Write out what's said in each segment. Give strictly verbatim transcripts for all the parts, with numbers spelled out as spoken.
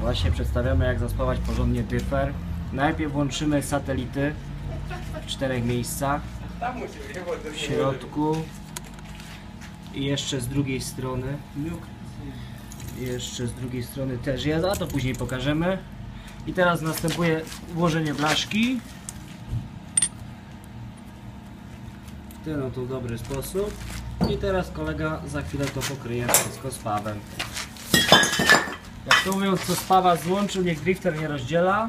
Właśnie przedstawiamy, jak zaspawać porządnie dyfer. Najpierw włączymy satelity w czterech miejscach, w środku i jeszcze z drugiej strony. I jeszcze z drugiej strony też jest, a to później pokażemy. I teraz następuje włożenie blaszki w ten oto dobry sposób. I teraz kolega za chwilę to pokryje wszystko spawem. Jak to mówiąc, co spawa złączył, niech drifter nie rozdziela.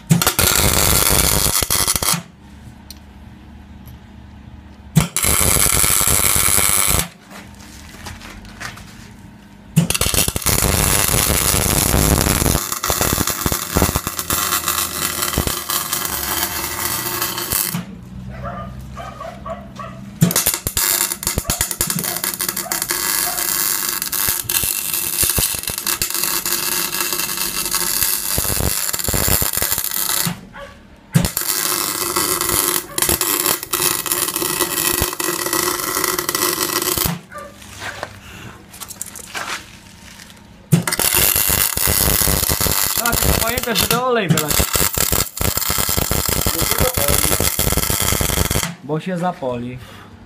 Pamiętaj, żeby olej wylać, bo się zapoli.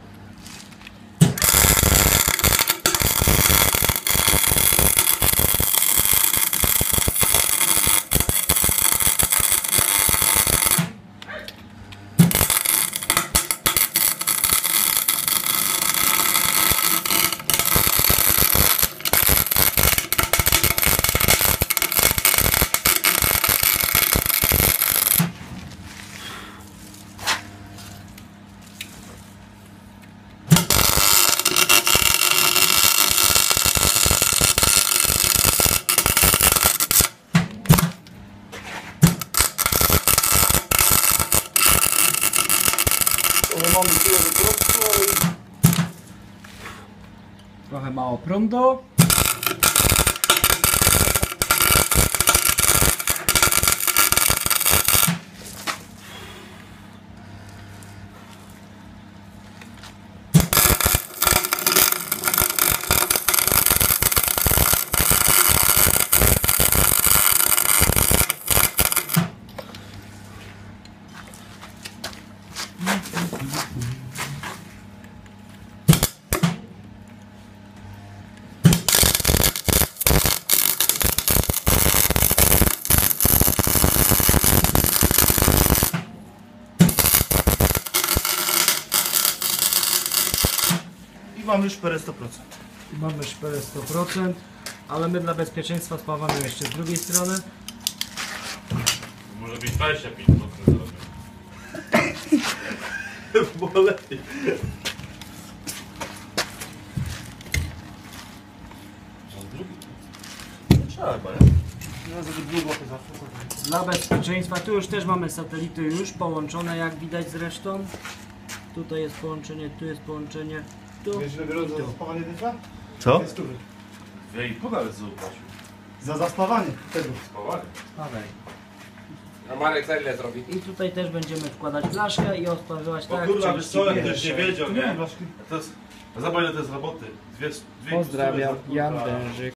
Mamy tyle wyprostku, ale trochę mało prądu. I mamy szperę sto procent. I mamy szperę sto procent, ale my dla bezpieczeństwa spawamy jeszcze z drugiej strony. Może być dwadzieścia pięć procent. Było lepiej. Trzeba chyba, nie? No, żeby długo to zawsze. Dla bezpieczeństwa, tu już też mamy satelity już połączone, jak widać zresztą. Tutaj jest połączenie, tu jest połączenie, tu Wiesz, ile i biorą za tu. zaspawanie dyfa? Co? Dwie stówy. Dwie i pół nawet zapłacił. Za zaspawanie tego. Spawali. Dawaj. A Marek za ile zrobi? I tutaj też będziemy wkładać blaszkę i odpawywać O tak kurwa, jak wiesz co, jak pierwsze. ktoś nie wiedział, Tu nie ma nie? blaszki. To jest, zobacz ile to jest roboty. Dwie, dwie Pozdrawiam, kurwa. Jan Dężyk.